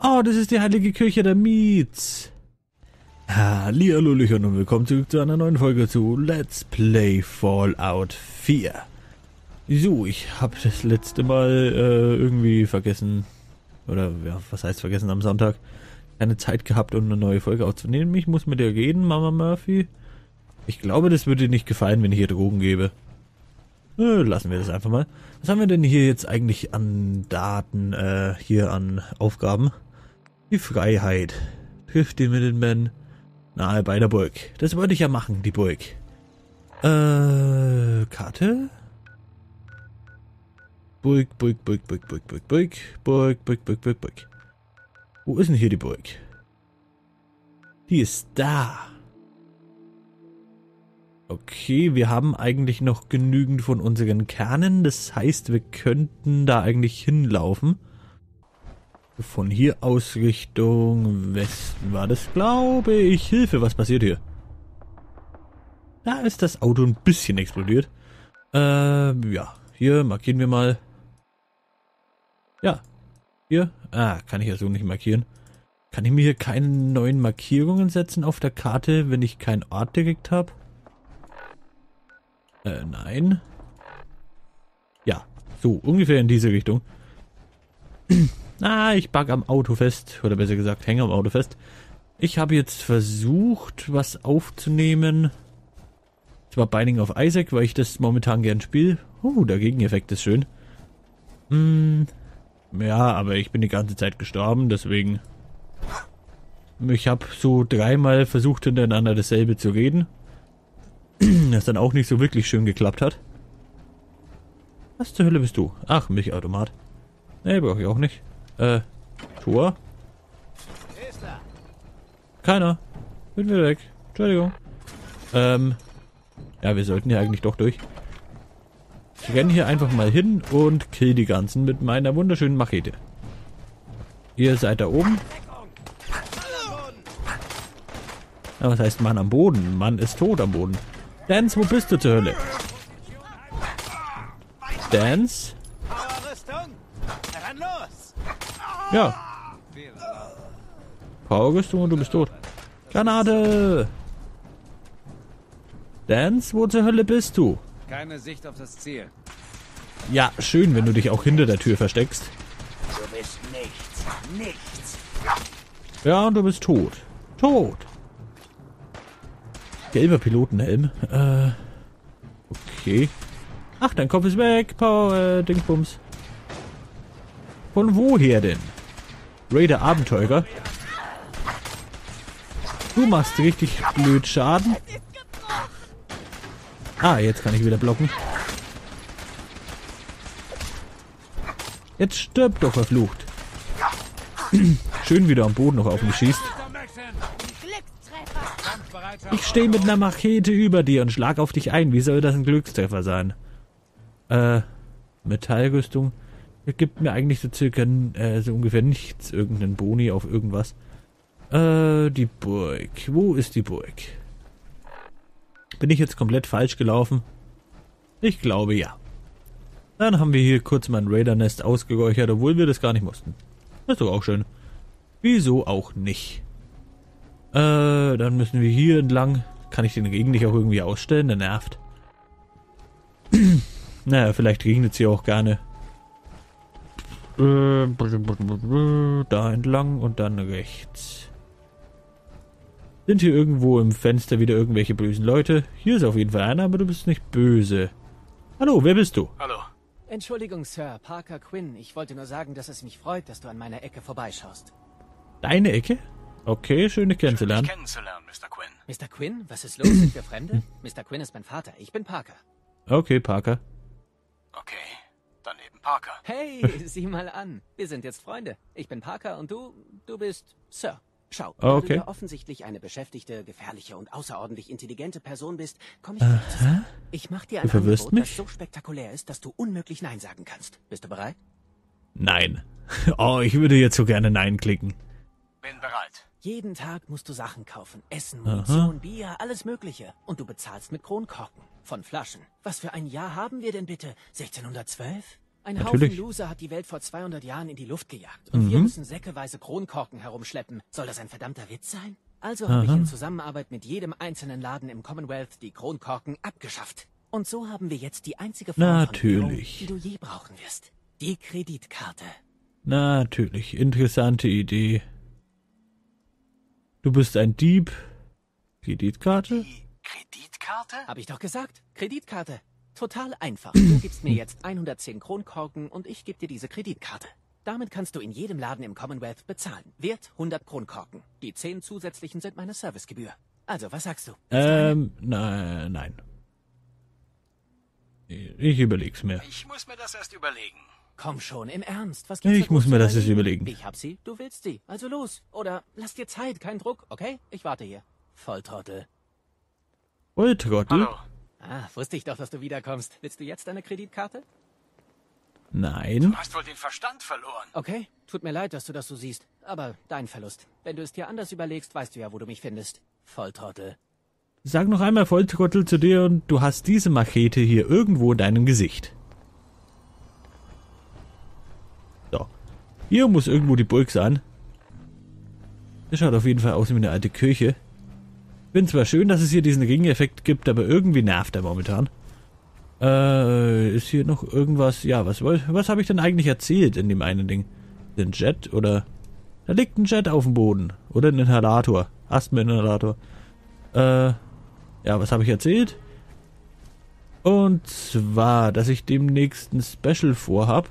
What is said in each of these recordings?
Oh, das ist die heilige Kirche der Meats. Hallihallöchen und willkommen zurück zu einer neuen Folge zu Let's Play Fallout 4. So, ich habe das letzte Mal irgendwie vergessen, oder ja, was heißt vergessen, am Sonntag keine Zeit gehabt, um eine neue Folge aufzunehmen. Ich muss mit dir reden, Mama Murphy. Ich glaube, das würde dir nicht gefallen, wenn ich hier Drogen gebe. Lassen wir das einfach mal. Was haben wir denn hier jetzt eigentlich an Daten, hier an Aufgaben? Die Freiheit. Trifft den Middleman nahe bei der Burg. Das wollte ich ja machen, die Burg. Karte? Burg. Wo ist denn hier die Burg? Die ist da. Okay, wir haben eigentlich noch genügend von unseren Kernen. Das heißt, wir könnten da eigentlich hinlaufen. Von hier aus Richtung Westen war das, glaube ich. Hilfe, was passiert hier? Da ist das Auto ein bisschen explodiert. Ja, hier markieren wir mal. Ja, hier. Kann ich ja so nicht markieren. Kann ich mir hier keine neuen Markierungen setzen auf der Karte, wenn ich keinen Ort direkt habe? Nein. Ja, so ungefähr in diese Richtung. Ich bug am Auto fest. Oder besser gesagt, hänge am Auto fest. Ich habe jetzt versucht, was aufzunehmen. Zwar Binding of Isaac, weil ich das momentan gern spiele. Der Gegeneffekt ist schön. Ja, aber ich bin die ganze Zeit gestorben, deswegen... Ich habe so dreimal versucht, hintereinander dasselbe zu reden. Das dann auch nicht so wirklich schön geklappt hat. Was zur Hölle bist du? Ach, Milchautomat. Nee, brauche ich auch nicht. Tor? Keiner. Bin wieder weg. Entschuldigung. Ja, wir sollten hier eigentlich doch durch. Ich renne hier einfach mal hin und kill die ganzen mit meiner wunderschönen Machete. Ihr seid da oben. Ja, was heißt Mann am Boden? Mann ist tot am Boden. Dance, wo bist du zur Hölle? Dance? Ja. Powerrüstung und du bist tot. Granate! Dance, wo zur Hölle bist du? Keine Sicht auf das Ziel. Ja, schön, wenn du dich auch hinter der Tür versteckst. Du bist nichts. Ja, und du bist tot. Tot. Gelber Pilotenhelm. Okay. Ach, dein Kopf ist weg. Power, Dingsbums. Von woher denn? Raider Abenteurer. Du machst richtig blöd Schaden. Jetzt kann ich wieder blocken. Jetzt stirbt doch, verflucht. Schön, wie du am Boden noch auf mich schießt. Ich stehe mit einer Machete über dir und schlag auf dich ein. Wie soll das ein Glückstreffer sein? Metallrüstung. Gibt mir eigentlich so circa so ungefähr nichts. Irgendeinen Boni auf irgendwas. Die Burg. Wo ist die Burg? Bin ich jetzt komplett falsch gelaufen? Ich glaube ja. Dann haben wir hier kurz mein Raider-Nest ausgeräuchert, obwohl wir das gar nicht mussten. Das ist doch auch schön. Wieso auch nicht? Dann müssen wir hier entlang. Kann ich den Regen nicht auch irgendwie ausstellen? Der nervt. Naja, vielleicht regnet es hier auch gerne. Da entlang und dann rechts. Sind hier irgendwo im Fenster wieder irgendwelche bösen Leute? Hier ist auf jeden Fall einer, aber du bist nicht böse. Hallo, wer bist du? Hallo. Entschuldigung, Sir. Parker Quinn. Ich wollte nur sagen, dass es mich freut, dass du an meiner Ecke vorbeischaust. Deine Ecke? Okay, schön dich kennenzulernen. Mr. Quinn. Mr. Quinn? Was ist los? Sind wir Fremde? Mr. Quinn ist mein Vater. Ich bin Parker. Okay, Parker. Okay, dann eben Parker. Hey, sieh mal an. Wir sind jetzt Freunde. Ich bin Parker und du bist Sir. Schau, da Okay. du ja offensichtlich eine beschäftigte, gefährliche und außerordentlich intelligente Person bist, komme ich gleich zu sagen. Ich mach dir ein Du verwirrst Angebot, mich? das so spektakulär ist, dass du unmöglich Nein sagen kannst. Bist du bereit? Nein. Oh, ich würde jetzt so gerne Nein klicken. Bin bereit. Jeden Tag musst du Sachen kaufen. Essen, Munition, Bier, alles Mögliche. Und du bezahlst mit Kronkorken. Von Flaschen. Was für ein Jahr haben wir denn bitte? 1612? Ein Natürlich. Haufen Loser hat die Welt vor 200 Jahren in die Luft gejagt. Und wir müssen säckeweise Kronkorken herumschleppen. Soll das ein verdammter Witz sein? Also habe ich in Zusammenarbeit mit jedem einzelnen Laden im Commonwealth die Kronkorken abgeschafft. Und so haben wir jetzt die einzige Form Natürlich. von Währung, die du je brauchen wirst. Die Kreditkarte. Natürlich. Interessante Idee. Du bist ein Dieb. Kreditkarte? Die Kreditkarte? Hab ich doch gesagt. Kreditkarte. Total einfach. Du gibst mir jetzt 110 Kronkorken und ich gebe dir diese Kreditkarte. Damit kannst du in jedem Laden im Commonwealth bezahlen. Wert 100 Kronkorken. Die 10 zusätzlichen sind meine Servicegebühr. Also, was sagst du? Nein. Ich überleg's mir. Ich muss mir das erst überlegen. Komm schon, im Ernst. Was gibt's Ich da muss groß mir zu das jetzt überlegen. Ich hab sie, du willst sie. Also los. Oder lass dir Zeit, kein Druck, okay? Ich warte hier. Volltrottel. Volltrottel? Hallo. Ah, wusste ich doch, dass du wiederkommst. Willst du jetzt deine Kreditkarte? Nein. Du hast wohl den Verstand verloren. Okay, tut mir leid, dass du das so siehst. Aber dein Verlust. Wenn du es dir anders überlegst, weißt du ja, wo du mich findest. Volltrottel. Sag noch einmal Volltrottel zu dir und du hast diese Machete hier irgendwo in deinem Gesicht. So. Hier muss irgendwo die Burg sein. Das schaut auf jeden Fall aus wie eine alte Kirche. Bin zwar schön, dass es hier diesen Ring-Effekt gibt, aber irgendwie nervt er momentan. Ist hier noch irgendwas? Ja, was habe ich denn eigentlich erzählt in dem einen Ding? Den Jet oder... Da liegt ein Jet auf dem Boden. Oder ein Inhalator. Asthma-Inhalator. Ja, was habe ich erzählt? Und zwar, dass ich demnächst ein Special vorhab.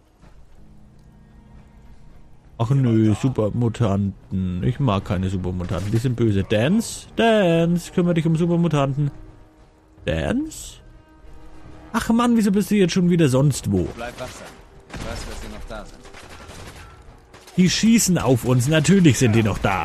Ach nö, Supermutanten. Ich mag keine Supermutanten, die sind böse. Dance, kümmere dich um Supermutanten. Dance? Ach Mann, wieso bist du jetzt schon wieder sonst wo? Bleib wachsam. Ich weiß, dass sie noch da sind. Die schießen auf uns, natürlich sind die noch da.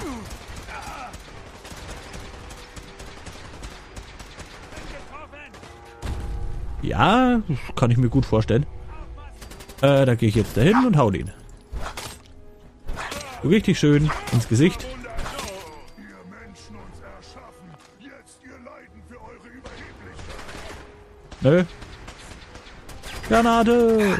Ja, das kann ich mir gut vorstellen. Da gehe ich jetzt dahin und hau den. Richtig schön ins Gesicht. Ihr Menschen uns erschaffen, jetzt ihr Leiden für eure Überheblichkeit. Nö. Granate!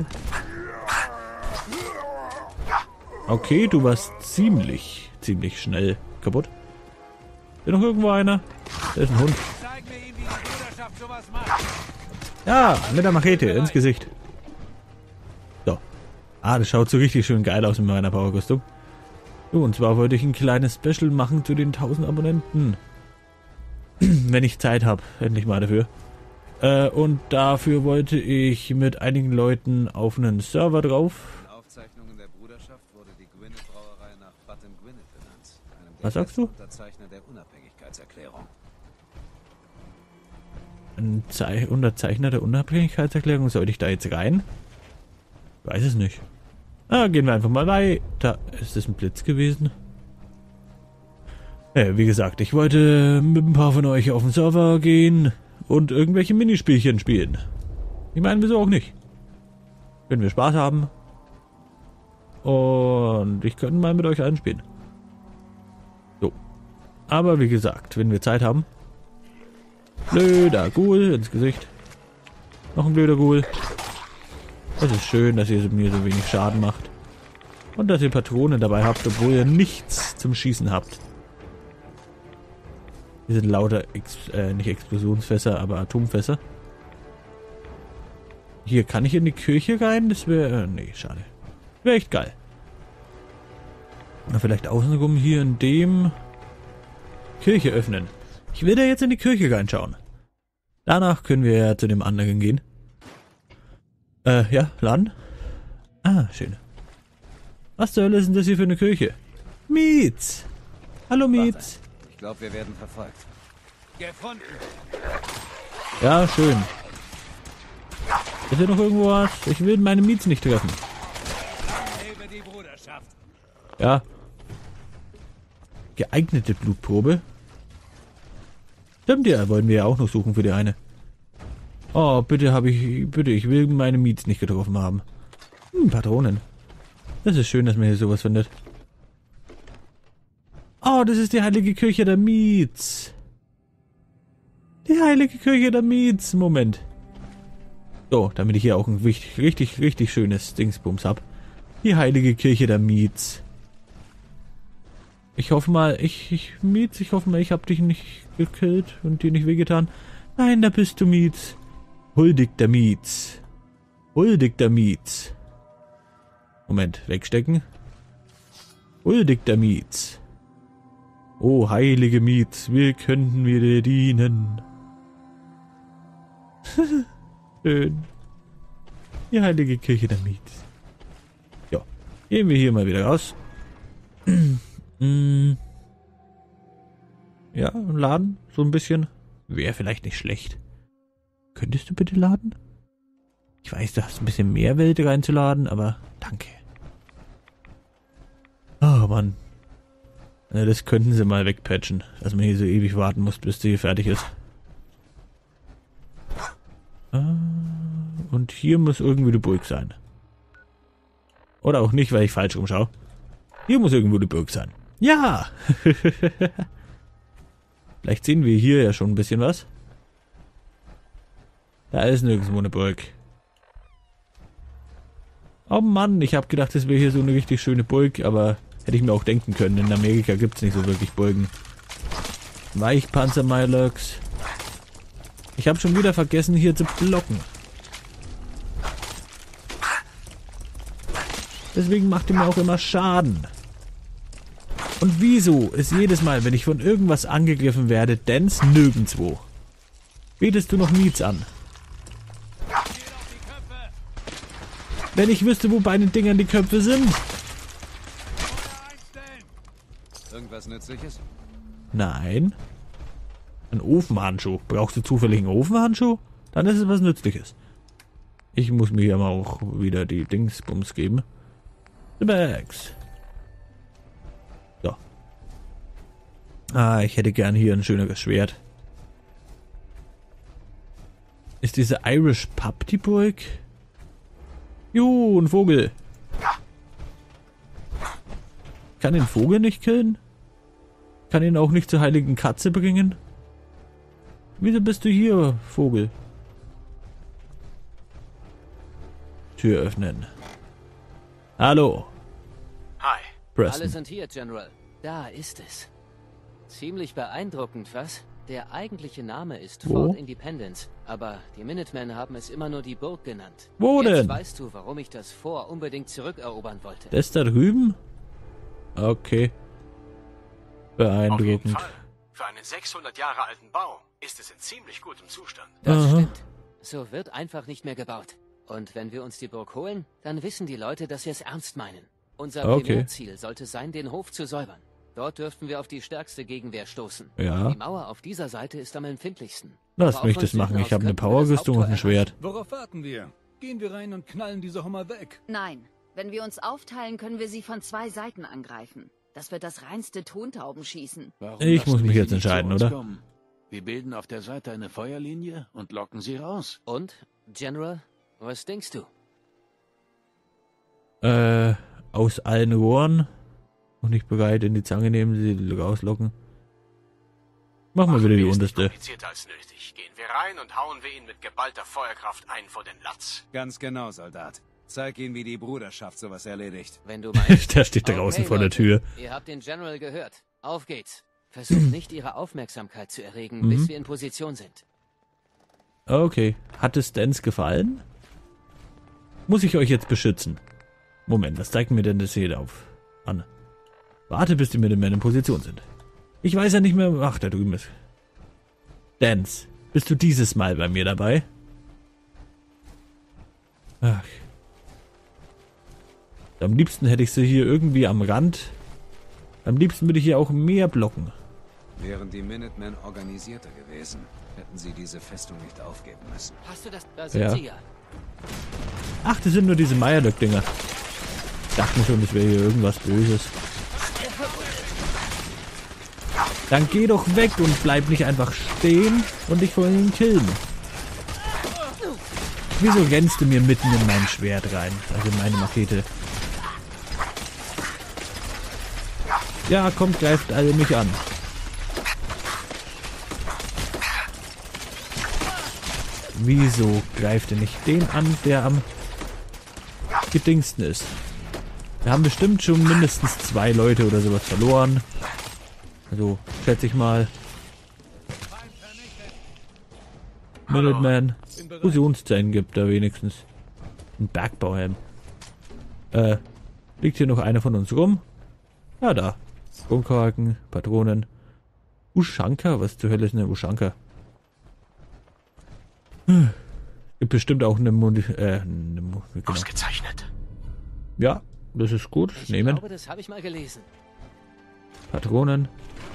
Okay, du warst ziemlich schnell kaputt. Ist hier noch irgendwo einer? Da ist ein Hund. Zeig mir ihm, wie die Bruderschaft sowas macht. Ja, mit der Machete ins Gesicht. So. Ah, das schaut so richtig schön geil aus mit meiner Powerkostüm. So, und zwar wollte ich ein kleines Special machen zu den 1000 Abonnenten. Wenn ich Zeit habe, endlich mal dafür. Und dafür wollte ich mit einigen Leuten auf einen Server drauf. In Aufzeichnungen der Bruderschaft wurde die Gwynedd-Brauerei nach Button Gwynedd benannt. Einem der Was sagst du? Unterzeichner der Unabhängigkeitserklärung. Ein Unterzeichner der Unabhängigkeitserklärung. Sollte ich da jetzt rein? Weiß es nicht. Ah, gehen wir einfach mal weiter. Ist das ein Blitz gewesen? Wie gesagt, ich wollte mit ein paar von euch auf den Server gehen und irgendwelche Minispielchen spielen. Ich meine, wieso auch nicht? Können wir Spaß haben. Und ich könnte mal mit euch einspielen. So. Aber wie gesagt, wenn wir Zeit haben. Blöder Ghoul ins Gesicht. Noch ein blöder Ghoul. Es ist schön, dass ihr mir so wenig Schaden macht. Und dass ihr Patronen dabei habt, obwohl ihr nichts zum Schießen habt. Hier sind lauter, nicht Explosionsfässer, aber Atomfässer. Hier, kann ich in die Kirche rein? Das wäre, nee, schade. Wäre echt geil. Na, vielleicht außenrum hier in dem... Kirche öffnen. Ich will da jetzt in die Kirche reinschauen. Danach können wir ja zu dem anderen gehen. Ja, Laden. Ah, schön. Was zur Hölle ist denn das hier für eine Kirche? Mietz! Hallo Mietz! Ich glaube, wir werden verfolgt. Gefunden. Ja, schön. Ist hier noch irgendwo was? Ich will meine Mietz nicht treffen. Lebe die Bruderschaft. Ja. Geeignete Blutprobe. Stimmt ja, wollen wir ja auch noch suchen für die eine. Oh, bitte, ich will meine Mietz nicht getroffen haben. Patronen. Das ist schön, dass man hier sowas findet. Oh, das ist die heilige Kirche der Mietz. Die heilige Kirche der Mietz. Moment. So, damit ich hier auch ein richtig schönes Dingsbums hab. Die heilige Kirche der Miets. Ich hoffe mal, Miets, ich hoffe mal, ich hab dich nicht gekillt und dir nicht wehgetan. Nein, da bist du, Miets. Huldigter Miets. Huldigter Miets. Moment, wegstecken. Huldigter Miets. Oh, heilige Miets, wie könnten wir dir dienen? Schön. Die heilige Kirche der Miets. Ja, gehen wir hier mal wieder raus. Ja, laden, so ein bisschen. Wäre vielleicht nicht schlecht. Könntest du bitte laden? Ich weiß, du hast ein bisschen mehr Welt reinzuladen, aber danke. Oh Mann. Ja, das könnten sie mal wegpatchen, dass man hier so ewig warten muss, bis sie hier fertig ist. Und hier muss irgendwie die Burg sein. Oder auch nicht, weil ich falsch rumschaue. Hier muss irgendwo die Burg sein. Ja! Vielleicht sehen wir hier ja schon ein bisschen was. Da ist nirgendwo eine Burg. Oh Mann, ich habe gedacht, es wäre hier so eine richtig schöne Burg, aber hätte ich mir auch denken können. In Amerika gibt es nicht so wirklich Burgen. Weichpanzer Mylurks. Ich habe schon wieder vergessen, hier zu blocken. Deswegen macht ihr mir auch immer Schaden. Und wieso ist jedes Mal, wenn ich von irgendwas angegriffen werde, Dance nirgendwo? Betest du noch Miets an? Wenn ich wüsste, wo bei den Dingern die Köpfe sind. Irgendwas Nützliches? Nein. Ein Ofenhandschuh. Brauchst du zufällig einen Ofenhandschuh? Dann ist es was Nützliches. Ich muss mir hier mal auch wieder die Dingsbums geben. The Bags. So. Ah, ich hätte gern hier ein schöneres Schwert. Ist diese Irish Pub die Burg? Jo, ein Vogel. Kann den Vogel nicht killen? Kann ihn auch nicht zur heiligen Katze bringen? Wieso bist du hier, Vogel? Tür öffnen. Hallo. Hi. Preston. Alle sind hier, General. Da ist es. Ziemlich beeindruckend, was? Der eigentliche Name ist Wo? Fort Independence, aber die Minutemen haben es immer nur die Burg genannt. Wo Jetzt denn? weißt du, warum ich das Fort unbedingt zurückerobern wollte. Das da drüben? Okay. Auf jeden Beeindruckend. Fall. Für einen 600 Jahre alten Bau ist es in ziemlich gutem Zustand. Das Aha. stimmt. So wird einfach nicht mehr gebaut. Und wenn wir uns die Burg holen, dann wissen die Leute, dass wir es ernst meinen. Unser Okay. Primärziel sollte sein, den Hof zu säubern. Dort dürften wir auf die stärkste Gegenwehr stoßen. Ja. Die Mauer auf dieser Seite ist am empfindlichsten. Lass Aber mich auch das von machen. Süden Ich habe aus eine könnten wir das Powerrüstung und ein Haupttor Schwert. Worauf warten wir? Gehen wir rein und knallen diese Hummer weg. Nein, wenn wir uns aufteilen, können wir sie von 2 Seiten angreifen. Das wird das reinste Tontaubenschießen. Warum Ich lassen muss mich wir jetzt sie nicht entscheiden, zu uns oder? kommen? Wir bilden auf der Seite eine Feuerlinie und locken sie raus. Und, General, was denkst du? Aus allen Rohren. Noch nicht bereit, in die Zange nehmen, sie rauslocken. Machen wir wieder die Ist nicht unterste. komplizierter als nötig. Gehen wir rein und hauen wir ihn mit geballter Feuerkraft ein vor den Latz. Ganz genau, Soldat. Zeig ihnen, wie die Bruderschaft sowas erledigt. Wenn du meinst. Der steht draußen Okay, vor der Leute, Tür. Ihr habt den General gehört. Auf geht's. Versucht nicht, ihre Aufmerksamkeit zu erregen, bis wir in Position sind. Okay. Hat es Dance gefallen? Muss ich euch jetzt beschützen? Moment, was zeigt mir denn das hier auf? An. Warte, bis die Minutemen in Position sind. Ich weiß ja nicht mehr... Ach, da drüben ist... Dance, bist du dieses Mal bei mir dabei? Ach. Am liebsten hätte ich sie hier irgendwie am Rand. Am liebsten würde ich hier auch mehr blocken. Wären die Minutemen organisierter gewesen, hätten sie diese Festung nicht aufgeben müssen. Hast du das? Da sind Ja. sie ja. Ach, das sind nur diese Meyerlöck-Dinger. Ich dachte mir schon, das wäre hier irgendwas Böses. Dann geh doch weg und bleib nicht einfach stehen und dich vor ihnen killen. Wieso rennst du mir mitten in mein Schwert rein? Also in meine Machete. Ja, kommt, greift alle mich an. Wieso greift ihr nicht den an, der am gedingsten ist? Wir haben bestimmt schon mindestens 2 Leute oder sowas verloren. Also, schätze ich mal. Minuteman. Fusionszellen gibt da wenigstens. Ein Bergbauhelm. Liegt hier noch einer von uns rum? Ja, da. Kronkorken, Patronen. Ushanka? Was zur Hölle ist eine Ushanka? Gibt bestimmt auch eine genau. Ausgezeichnet. Ja, das ist gut. Ich Nehmen. glaube, das habe ich mal gelesen. Patronen.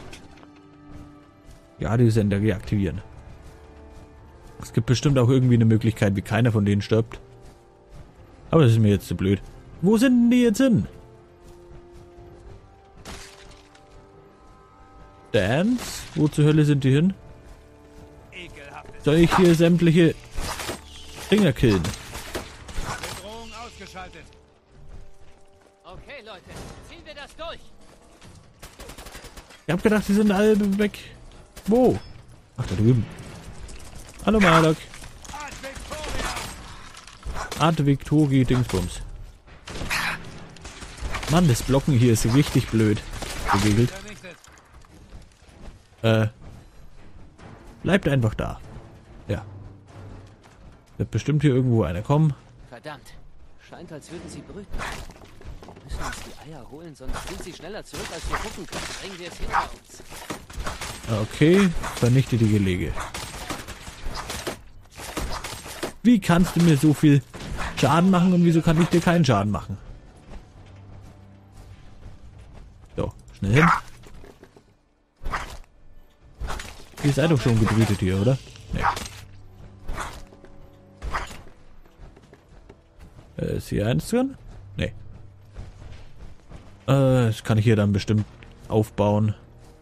Ja, die Sender reaktivieren. Es gibt bestimmt auch irgendwie eine Möglichkeit, wie keiner von denen stirbt. Aber das ist mir jetzt zu blöd. Wo sind denn die jetzt hin? Dance? Wo zur Hölle sind die hin? Soll ich hier sämtliche Dinger killen? Okay, Leute, ziehen wir das durch. Ich hab gedacht, die sind alle weg. Wo? Ach, da drüben. Hallo, Malak. Art Victory Dingsbums. Mann, das Blocken hier ist richtig blöd. Gewickelt. Bleibt einfach da. Ja. Wird bestimmt hier irgendwo einer kommen. Verdammt. Scheint, als würden sie brüten. Wir müssen uns die Eier holen, sonst sind sie schneller zurück, als wir gucken können. Bringen wir es hinter uns. Okay, vernichte die Gelege. Wie kannst du mir so viel Schaden machen und wieso kann ich dir keinen Schaden machen? So, schnell hin. Ihr seid doch schon gebrütet hier, oder? Nee. Ist hier eins drin? Nee. Das kann ich hier dann bestimmt aufbauen.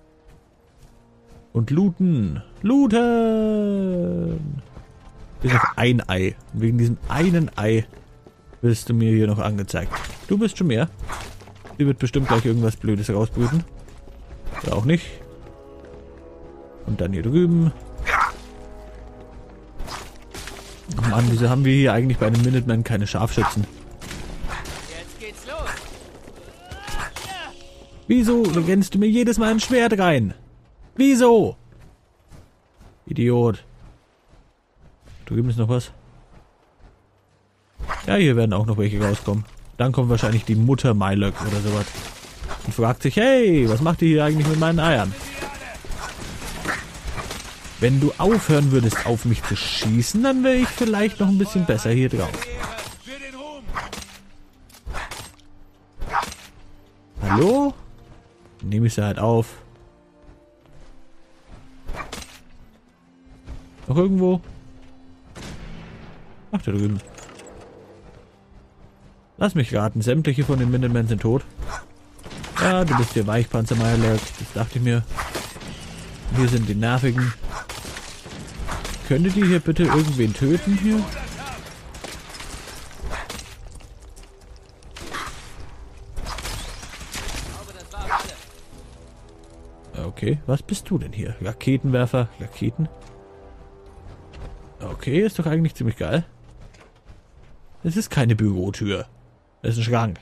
Und looten. Looten! Bis auf ein Ei. Wegen diesem einen Ei wirst du mir hier noch angezeigt. Du bist schon mehr. Sie wird bestimmt gleich irgendwas Blödes rausbrüten. Oder auch nicht. Und dann hier drüben. Oh Mann, wieso haben wir hier eigentlich bei einem Minuteman keine Scharfschützen? Jetzt geht's los. Wieso rennst du mir jedes Mal ein Schwert rein? Wieso? Idiot. Drüben ist noch was. Ja, hier werden auch noch welche rauskommen. Dann kommt wahrscheinlich die Mutter Mylok oder sowas. Und fragt sich, hey, was macht ihr hier eigentlich mit meinen Eiern? Wenn du aufhören würdest, auf mich zu schießen, dann wäre ich vielleicht noch ein bisschen besser hier drauf. Hallo? Nehme ich sie halt auf. Noch irgendwo? Ach, da drüben. Lass mich raten, sämtliche von den Minutemen sind tot. Ja, du bist hier Weichpanzer, Mylok. Das dachte ich mir. Hier sind die nervigen. Könntet ihr hier bitte irgendwen töten hier? Okay, was bist du denn hier? Raketenwerfer, Raketen? Okay, ist doch eigentlich ziemlich geil. Es ist keine Bürotür. Es ist ein Schrank.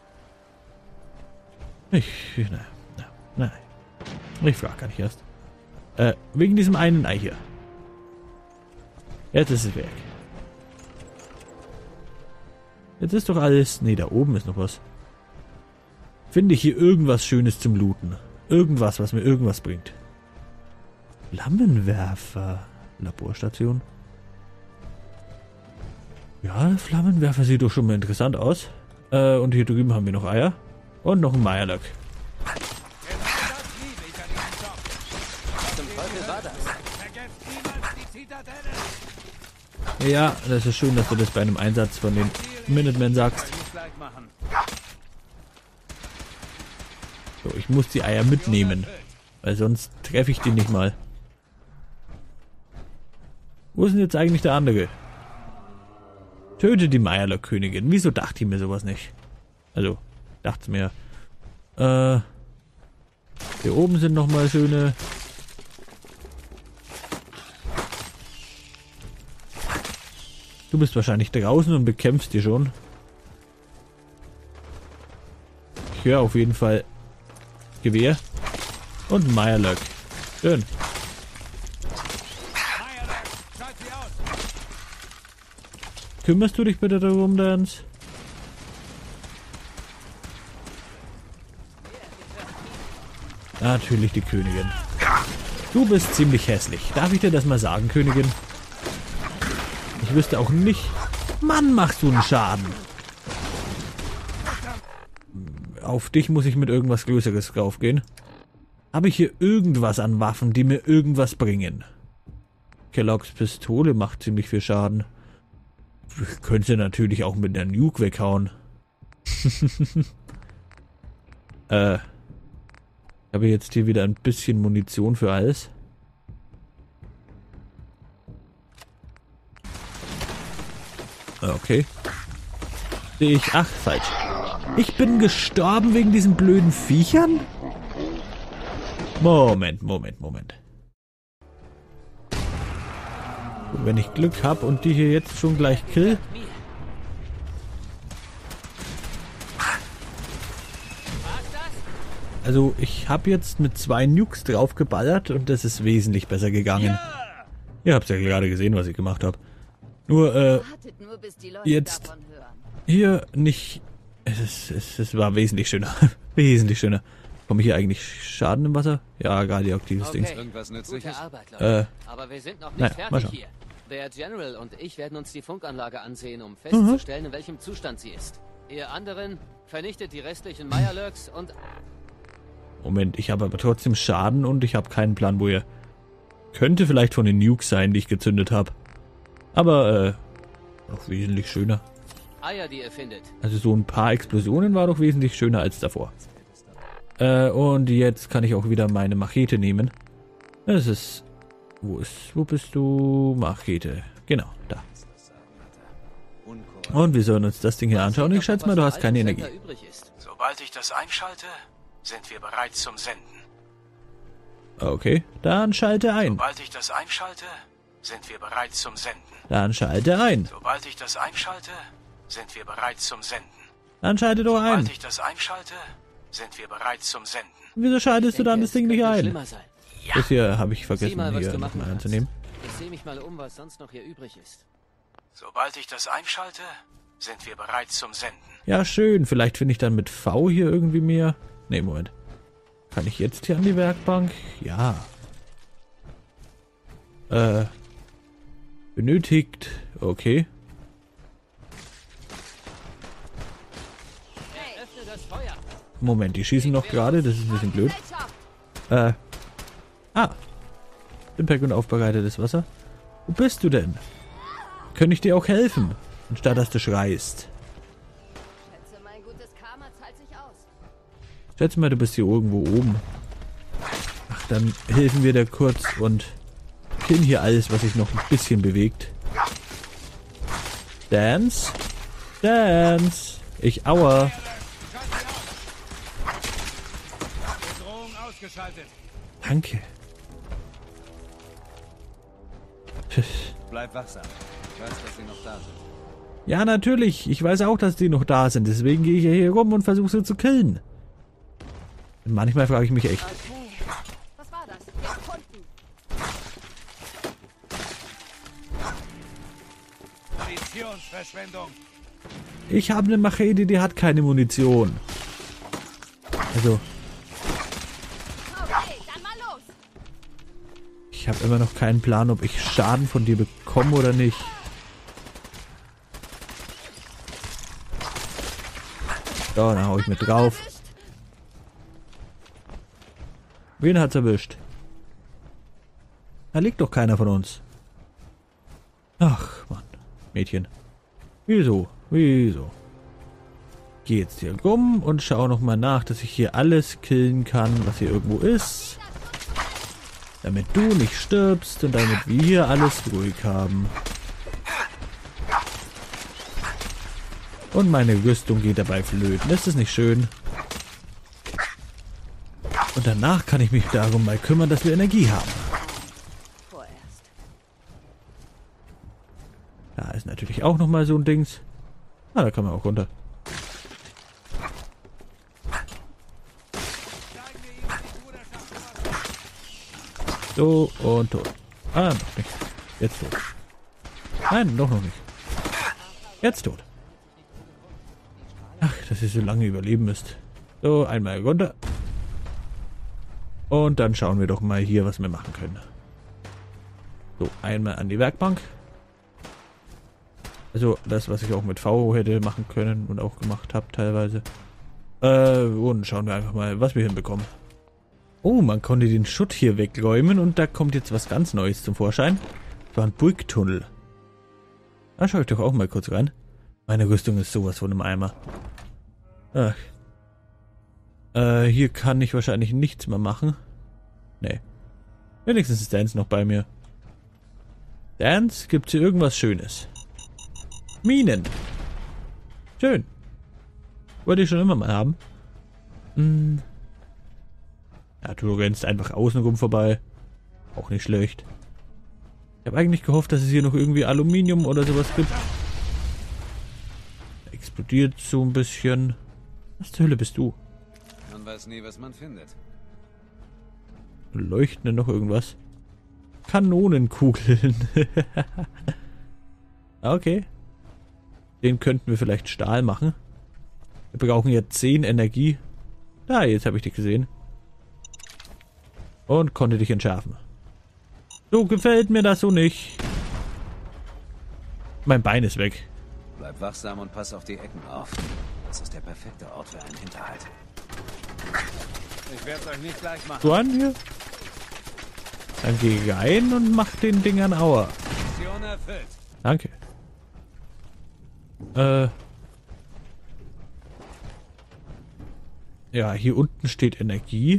Nein. Ich frage gar nicht erst. Wegen diesem einen Ei hier. Jetzt ist es weg. Jetzt ist doch alles... Ne, da oben ist noch was. Finde ich hier irgendwas Schönes zum Looten. Irgendwas, was mir irgendwas bringt. Flammenwerfer. Laborstation. Ja, Flammenwerfer sieht doch schon mal interessant aus. Und hier drüben haben wir noch Eier. Und noch ein Mylok. Ja, das ist schön, dass du das bei einem Einsatz von den Minutemen sagst. So, ich muss die Eier mitnehmen. Weil sonst treffe ich die nicht mal. Wo ist denn jetzt eigentlich der andere? Töte die Mylok-Königin. Wieso dachte ich mir sowas nicht? Also, dachte mir. Hier oben sind nochmal schöne... Du bist wahrscheinlich draußen und bekämpfst die schon. Ich höre auf jeden Fall Gewehr und Mirelurk. Schön. Kümmerst du dich bitte darum, Dance? Natürlich die Königin. Du bist ziemlich hässlich. Darf ich dir das mal sagen, Königin? Ich wüsste auch nicht... Mann, machst du einen Schaden. Auf dich muss ich mit irgendwas Größeres draufgehen. Habe ich hier irgendwas an Waffen, die mir irgendwas bringen? Kelloggs Pistole macht ziemlich viel Schaden. Ich könnte natürlich auch mit der Nuke weghauen. Ich habe jetzt hier wieder ein bisschen Munition für alles. Okay. Sehe ich... Ach, falsch. Ich bin gestorben wegen diesen blöden Viechern? Moment. Wenn ich Glück habe und die hier jetzt schon gleich kill... Also, ich habe jetzt mit 2 Nukes draufgeballert und das ist wesentlich besser gegangen. Ihr habt ja gerade gesehen, was ich gemacht habe. Nur, jetzt hier nicht... Es war wesentlich schöner. Wesentlich schöner. Komme ich hier eigentlich Schaden im Wasser? Ja, radioaktives Ding. Irgendwas Nützliches? Aber wir sind noch nicht fertig hier. Der General und ich werden uns die Funkanlage ansehen, um festzustellen, in welchem Zustand sie ist. Ihr anderen vernichtet die restlichen Mirelurks und... Moment, ich habe aber trotzdem Schaden und ich habe keinen Plan, wo ihr... Könnte vielleicht von den Nukes sein, die ich gezündet habe. Aber, noch wesentlich schöner. Eier, die ihr findet. Also so ein paar Explosionen war doch wesentlich schöner als davor. Und jetzt kann ich auch wieder meine Machete nehmen. Das ist... Wo bist du? Machete. Genau, da. Und wir sollen uns das Ding hier anschauen. Ich schätze mal, du hast keine Energie. Sobald ich das einschalte, sind wir bereit zum Senden. Okay, dann schalte ein. Sobald ich das einschalte, sind wir bereit zum Senden. Dann schalte ein. Sobald ich das einschalte, sind wir bereit zum Senden. Dann schalte doch ein. Sobald ich das einschalte, sind wir bereit zum Senden. Wieso schaltest du dann das Ding nicht ein? Ja. Das hier habe ich vergessen, hier nochmal anzunehmen. Ich sehe mich mal um, was sonst noch hier übrig ist. Sobald ich das einschalte, sind wir bereit zum Senden. Ja, schön. Vielleicht finde ich dann mit V hier irgendwie mehr. Ne, Moment. Kann ich jetzt hier an die Werkbank? Ja. Benötigt. Okay. Moment, die schießen noch gerade. Das ist ein bisschen blöd. Impact und aufbereitetes Wasser. Wo bist du denn? Könnte ich dir auch helfen? Anstatt dass du schreist. Schätze, mein gutes Karma zahlt sich aus. Schätze mal, du bist hier irgendwo oben. Ach, dann helfen wir dir kurz und killen hier alles, was sich noch ein bisschen bewegt. Dance? Dance! Ich aua! Danke. Bleib wachsam. Ich weiß, dass sie noch da sind. Ja, natürlich. Ich weiß auch, dass die noch da sind. Deswegen gehe ich ja hier rum und versuche sie zu killen. Und manchmal frage ich mich echt. Okay. Was war das? Gefunden. Munitionsverschwendung. Ich habe eine Machete, die hat keine Munition. Also... Okay, dann mal los. Ich habe immer noch keinen Plan, ob ich Schaden von dir bekomme oder nicht. So, dann hau ich mit drauf. Wen hat's erwischt? Da liegt doch keiner von uns. Ach, Mann. Mädchen. Wieso? Wieso? Geh jetzt hier rum und schau nochmal nach, dass ich hier alles killen kann, was hier irgendwo ist. Damit du nicht stirbst und damit wir hier alles ruhig haben. Und meine Rüstung geht dabei flöten. Ist das nicht schön? Und danach kann ich mich darum mal kümmern, dass wir Energie haben. Vorerst. Da ist natürlich auch nochmal so ein Dings. Ah, da kann man auch runter. So, und tot. Ah, noch nicht. Jetzt tot. Nein, doch noch nicht. Jetzt tot. Ach, dass ihr so lange überleben müsst. So, einmal runter. Und dann schauen wir doch mal hier, was wir machen können. So, einmal an die Werkbank. Also, das, was ich auch mit V hätte machen können und auch gemacht habe teilweise. Und schauen wir einfach mal, was wir hinbekommen. Oh, man konnte den Schutt hier wegräumen und da kommt jetzt was ganz Neues zum Vorschein. Das war ein Burgtunnel. Da schaue ich doch auch mal kurz rein. Meine Rüstung ist sowas von einem Eimer. Ach. Hier kann ich wahrscheinlich nichts mehr machen. Nee. Wenigstens ist Dance noch bei mir. Dance, gibt's hier irgendwas Schönes? Minen. Schön. Wollte ich schon immer mal haben. Hm. Ja, du rennst einfach außenrum vorbei. Auch nicht schlecht. Ich habe eigentlich gehofft, dass es hier noch irgendwie Aluminium oder sowas gibt. Explodiert so ein bisschen. Was zur Hölle bist du? Man weiß nie, was man findet. Leuchten denn noch irgendwas? Kanonenkugeln. Okay. Den könnten wir vielleicht Stahl machen. Wir brauchen ja 10 Energie. Da, jetzt habe ich dich gesehen. Und konnte dich entschärfen. So gefällt mir das so nicht. Mein Bein ist weg. Bleib wachsam und pass auf die Ecken auf. Das ist der perfekte Ort für einen Hinterhalt. Ich werde es euch nicht gleich machen. So an hier. Dann geh rein und mach den Dingern Aua. Mission erfüllt. Danke. Ja, hier unten steht Energie.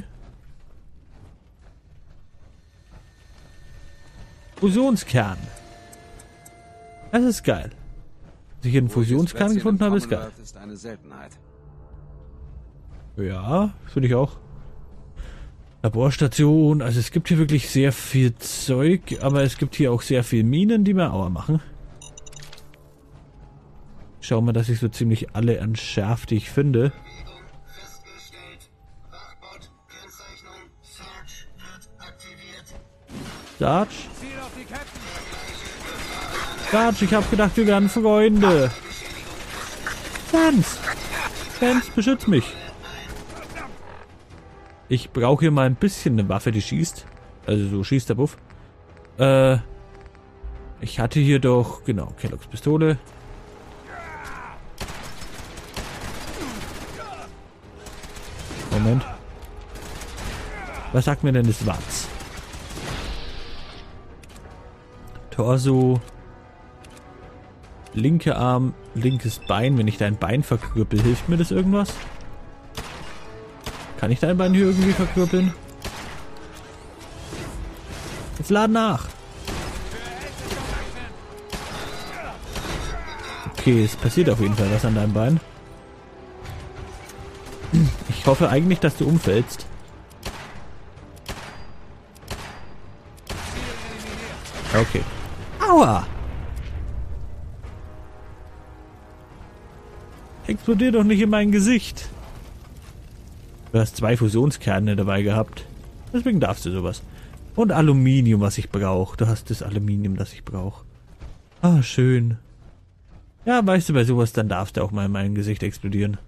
Fusionskern. Das ist geil. Dass ich hier einen Fusionskern gefunden habe, ist geil. Ist eine Seltenheit. Ja, finde ich auch. Laborstation, also es gibt hier wirklich sehr viel Zeug, aber es gibt hier auch sehr viel Minen, die mir Aua machen. Schau mal, dass ich so ziemlich alle entschärfe, die ich finde. Sarge? Sarge, ich hab gedacht, wir wären Freunde. Dance! Dance, beschütz mich. Ich brauche hier mal ein bisschen eine Waffe, die schießt. Also so schießt der Buff. Ich hatte hier doch, genau, Kelloggs Pistole. Moment. Was sagt mir denn das Watz? Torso. Linker Arm, linkes Bein. Wenn ich dein Bein verkrüppel, hilft mir das irgendwas? Kann ich dein Bein hier irgendwie verkrüppeln? Jetzt lad nach. Okay, es passiert auf jeden Fall was an deinem Bein. Ich hoffe eigentlich, dass du umfällst. Okay. Aua! Explodier doch nicht in mein Gesicht. Du hast 2 Fusionskerne dabei gehabt. Deswegen darfst du sowas. Und Aluminium, was ich brauche. Du hast das Aluminium, das ich brauche. Ah, schön. Ja, weißt du, bei sowas, dann darfst du auch mal in mein Gesicht explodieren.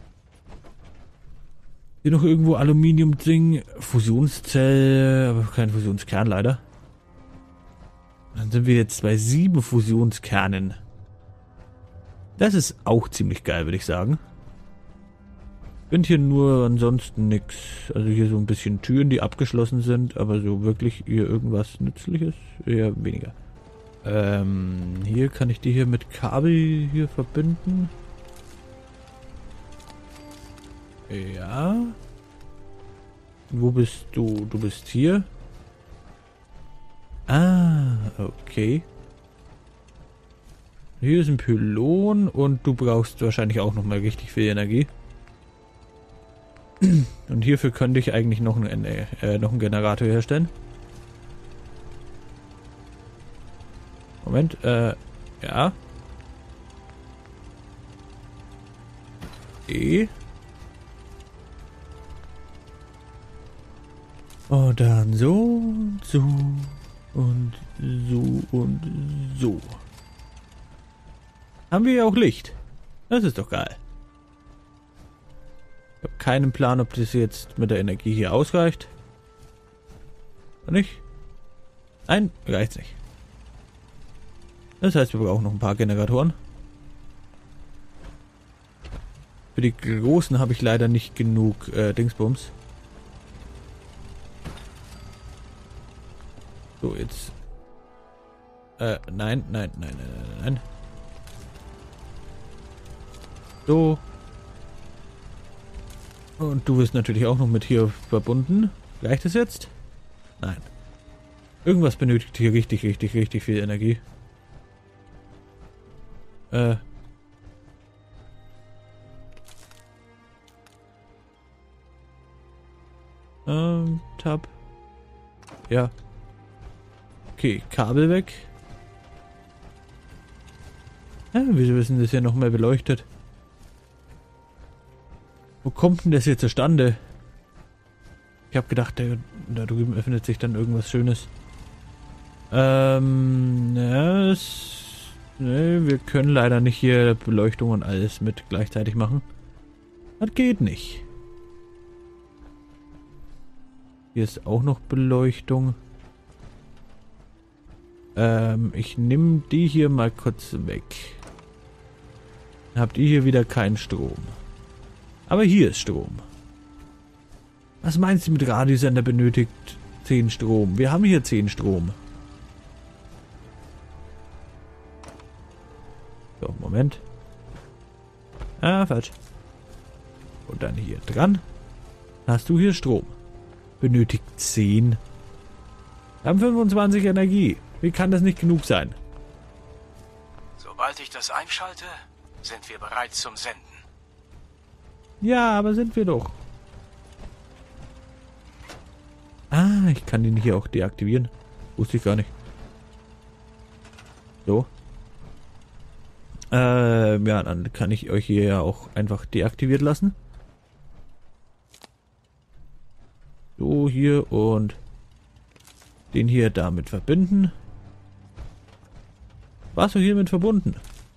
Hier noch irgendwo Aluminium-Ding. Fusionszelle, aber kein Fusionskern leider. Dann sind wir jetzt bei 7 Fusionskernen. Das ist auch ziemlich geil, würde ich sagen. Bin hier nur ansonsten nix. Also hier so ein bisschen Türen, die abgeschlossen sind, aber so wirklich hier irgendwas Nützliches eher weniger. Hier kann ich die hier mit Kabel hier verbinden. Ja. Wo bist du? Du bist hier. Ah, okay. Hier ist ein Pylon und du brauchst wahrscheinlich auch nochmal richtig viel Energie. Und hierfür könnte ich eigentlich noch einen Generator herstellen. Moment, ja. E. Und dann so, so und so und so. Haben wir ja auch Licht. Das ist doch geil. Ich habe keinen Plan, ob das jetzt mit der Energie hier ausreicht. Oder nicht? Nein, reicht nicht. Das heißt, wir brauchen noch ein paar Generatoren. Für die großen habe ich leider nicht genug Dingsbums. So, jetzt. Nein. So. Und du wirst natürlich auch noch mit hier verbunden. Reicht es jetzt? Nein. Irgendwas benötigt hier richtig viel Energie. Tab. Ja. Okay, Kabel weg. Wieso ist denn das hier noch mehr beleuchtet? Wo kommt denn das hier zustande? Ich habe gedacht, da drüben öffnet sich dann irgendwas Schönes. Wir können leider nicht hier Beleuchtung und alles mit gleichzeitig machen. Das geht nicht. Hier ist auch noch Beleuchtung. Ich nehme die hier mal kurz weg. Dann habt ihr hier wieder keinen Strom. Aber hier ist Strom. Was meinst du mit Radiosender benötigt 10 Strom? Wir haben hier 10 Strom. So, Moment. Falsch. Und dann hier dran. Hast du hier Strom. Benötigt 10. Wir haben 25 Energie. Wie kann das nicht genug sein? Sobald ich das einschalte, sind wir bereit zum Senden. Ja, aber sind wir doch. Ich kann den hier auch deaktivieren. Wusste ich gar nicht. So. Ja, dann kann ich euch hier ja auch einfach deaktiviert lassen. So, hier und den hier damit verbinden. Warst du hiermit verbunden?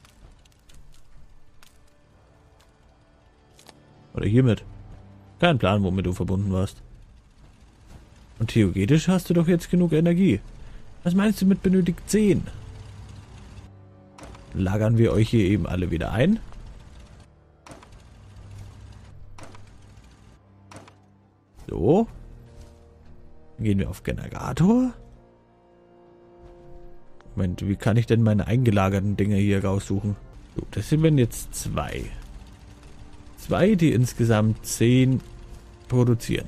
Oder hiermit? Kein Plan, womit du verbunden warst. Und theoretisch hast du doch jetzt genug Energie. Was meinst du mit benötigt 10? Lagern wir euch hier eben alle wieder ein. So. Dann gehen wir auf Generator. Moment, wie kann ich denn meine eingelagerten Dinge hier raussuchen? So, das sind jetzt 2. 2, die insgesamt 10 produzieren.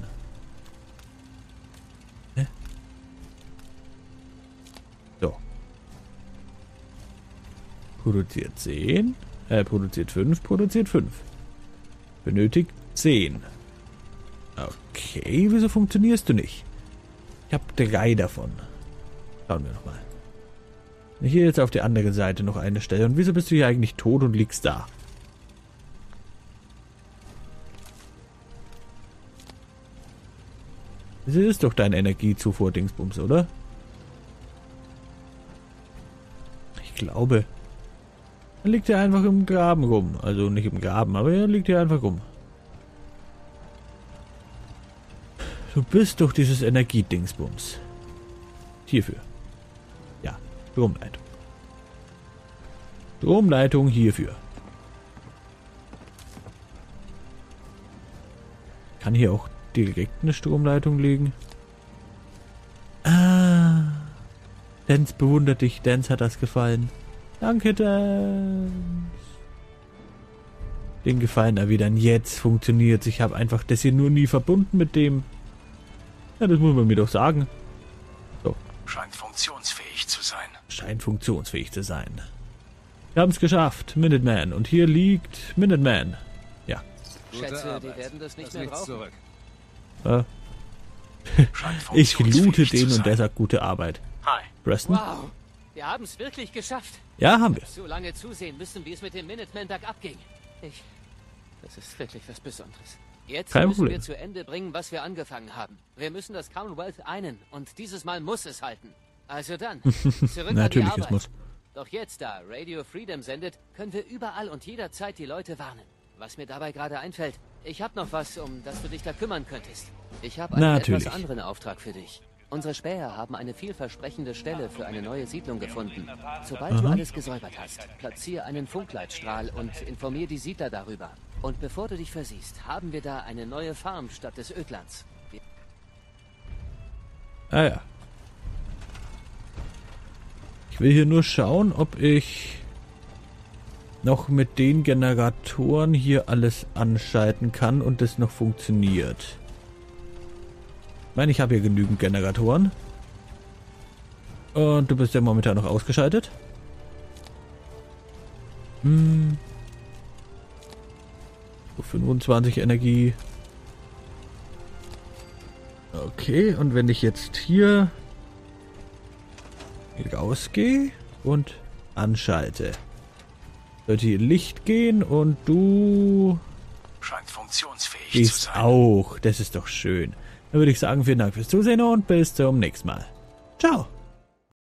So. Produziert 10. Produziert 5, produziert 5. Benötigt 10. Okay, wieso funktionierst du nicht? Ich habe 3 davon. Schauen wir nochmal. Hier jetzt auf der anderen Seite noch eine Stelle. Und wieso bist du hier eigentlich tot und liegst da? Das ist doch dein Energiezufuhr-Dingsbums, oder? Ich glaube. Er liegt ja einfach im Graben rum. Also nicht im Graben, aber er liegt hier einfach rum. Du bist doch dieses Energiedingsbums. Hierfür. Ja, Stromleitung. Stromleitung hierfür. Kann hier auch direkt eine Stromleitung legen? Dance bewundert dich. Dance hat das gefallen. Danke, Dance. Den Gefallen erwidern. Jetzt funktioniert. Ich habe einfach das hier nur nie verbunden mit dem. Ja, das muss man mir doch sagen. So. Scheint funktionsfähig zu sein. Scheint funktionsfähig zu sein. Wir haben es geschafft. Minuteman. Und hier liegt Minuteman. Ja. Schätze, die werden das nicht mehr brauchen. Zurück. Ich loote den und der sagt gute Arbeit. Hi. Preston? Wow, wir haben es wirklich geschafft. Ja, haben wir. So lange zusehen müssen, wie es mit dem Minuteman bergab ging. Das ist wirklich was Besonderes. Jetzt Kein müssen Problem. wir zu Ende bringen, was wir angefangen haben. Wir müssen das Commonwealth einen und dieses Mal muss es halten. Also dann, zurück an die Natürlich, es Arbeit. muss. Doch jetzt, da Radio Freedom sendet, können wir überall und jederzeit die Leute warnen. Was mir dabei gerade einfällt, ich habe noch was, um das du dich da kümmern könntest. Ich habe einen Natürlich. etwas anderen Auftrag für dich. Unsere Späher haben eine vielversprechende Stelle für eine neue Siedlung gefunden. Sobald du alles gesäubert hast, platziere einen Funkleitstrahl und informiere die Siedler darüber. Und bevor du dich versiehst, haben wir da eine neue Farm statt des Ödlands. Ah ja. Ich will hier nur schauen, ob ich noch mit den Generatoren hier alles anschalten kann und das noch funktioniert. Ich meine, ich habe hier genügend Generatoren. Und du bist ja momentan noch ausgeschaltet. 25 Energie. Okay, und wenn ich jetzt hier rausgehe und anschalte, sollte hier Licht gehen und du Scheint funktionsfähig zu gehst sein. auch. Das ist doch schön. Dann würde ich sagen, vielen Dank fürs Zusehen und bis zum nächsten Mal. Ciao.